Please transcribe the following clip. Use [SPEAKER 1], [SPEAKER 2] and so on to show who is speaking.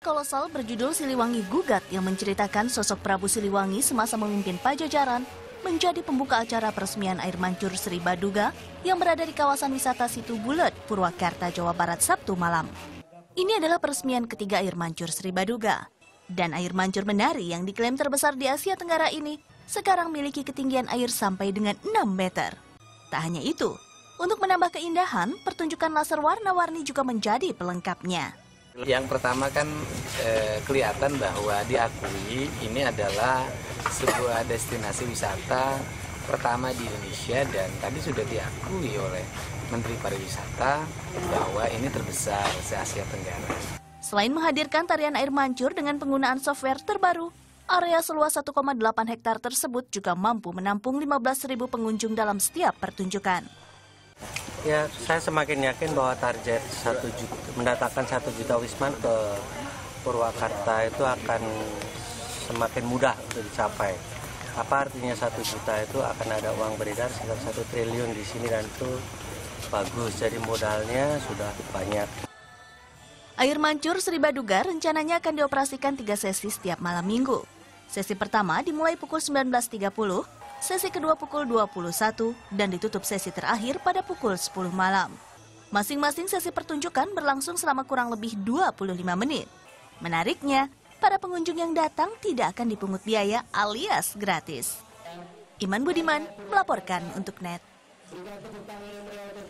[SPEAKER 1] kolosal berjudul Siliwangi Gugat yang menceritakan sosok Prabu Siliwangi semasa memimpin Pajajaran menjadi pembuka acara peresmian air mancur Sri Baduga yang berada di kawasan wisata Situ Bulet, Purwakarta, Jawa Barat, Sabtu malam. Ini adalah peresmian ketiga air mancur Sri Baduga. Dan air mancur menari yang diklaim terbesar di Asia Tenggara ini sekarang memiliki ketinggian air sampai dengan 6 meter. Tak hanya itu, untuk menambah keindahan, pertunjukan laser warna-warni juga menjadi pelengkapnya.
[SPEAKER 2] Yang pertama kan kelihatan bahwa diakui ini adalah sebuah destinasi wisata pertama di Indonesia dan tadi sudah diakui oleh Menteri Pariwisata bahwa ini terbesar se-Asia Tenggara.
[SPEAKER 1] Selain menghadirkan tarian air mancur dengan penggunaan software terbaru, area seluas 1,8 hektar tersebut juga mampu menampung 15.000 pengunjung dalam setiap pertunjukan.
[SPEAKER 3] Ya, saya semakin yakin bahwa target mendatangkan 1 juta wisman ke Purwakarta itu akan semakin mudah untuk dicapai. Apa artinya 1 juta itu akan ada uang beredar sekitar 1 triliun di sini dan itu bagus. Jadi modalnya sudah banyak.
[SPEAKER 1] Air mancur Sri Baduga rencananya akan dioperasikan 3 sesi setiap malam minggu. Sesi pertama dimulai pukul 19.30, sesi kedua pukul 21, dan ditutup sesi terakhir pada pukul 10 malam. Masing-masing sesi pertunjukan berlangsung selama kurang lebih 25 menit. Menariknya, para pengunjung yang datang tidak akan dipungut biaya alias gratis. Iman Budiman melaporkan untuk NET.